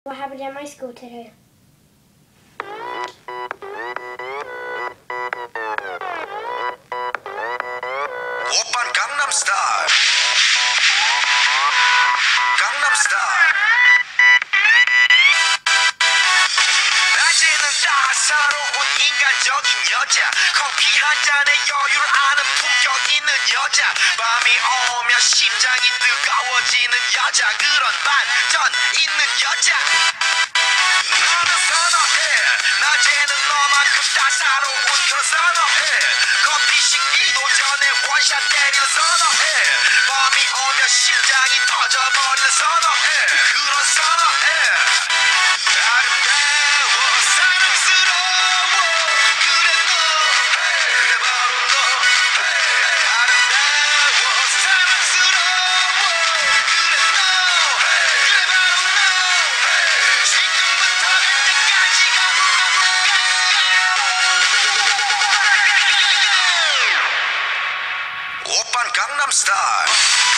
What happened at my school today? 오빤 강남스타일 강남스타일 낮에는 따사로운 인간적인 여자 커피 한 잔에 여유를 아는 품격 있는 여자 밤이 오면 심장이 뜨거워지는 여자 그런 반전 있는 여자 너는 선호해 낮에는 너만큼 따사로운 그런 선호해 커피 식기도 전에 원샷 때리는 선호해 밤이 오면 심장이 터져버리는 선호해 그런 선호해 아름다워 사랑스러워 그래 너 그래 바로 너 아름다워 사랑스러워 그래 너 그래 바로 너 지금부터 갈 때까지 가볼까 오빤 강남스타일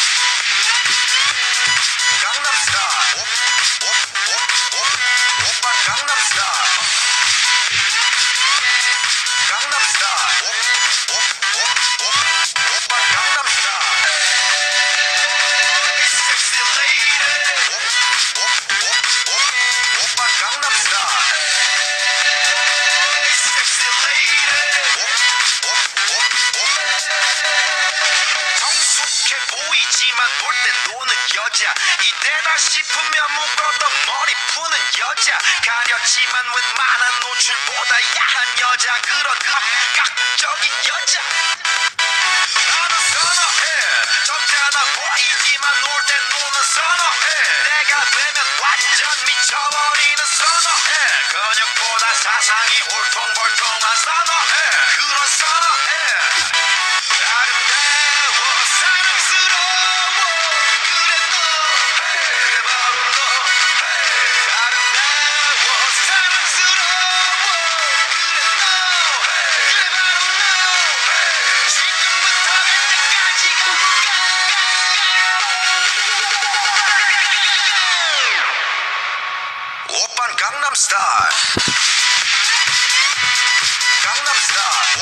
강남스타일 오빤 강남스타일 강남스타일 오빤 강남스타일 섹시 레이디 오빤 강남스타일 섹시 레이디 성숙해 보이지만 볼 땐 노는 여자 이때다 싶으면 묶었던 머리 푸는 여자 가렸지만 웬만한 노출보다 야한 여자 그런 감각적인 여자 나는 선호해 점잖아 보이지만 놀 땐 노는 선호해 내가 되면 완전 미쳐버리는 선호해 근육보다 사상이 울퉁불퉁한 선호해 그런 선호해 아름다워 사랑스러워 그래 너 그래 바로 너 아름다워 사랑스러워 그래 너 그래 바로 너 지금부터 갈 때까지 가볼까 오빤 강남스타일 강남스타일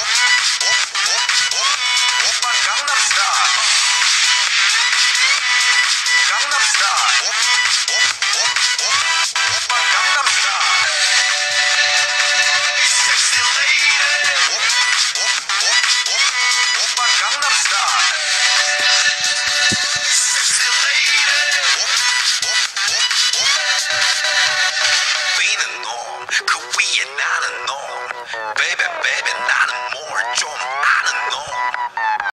오빤 강남스타일 강남스타일 오빤 강남스타일 섹시 레이디 오빤 강남스타일 섹시 레이디 B는 놈, 그 위에 나는 놈 Baby baby 나는 more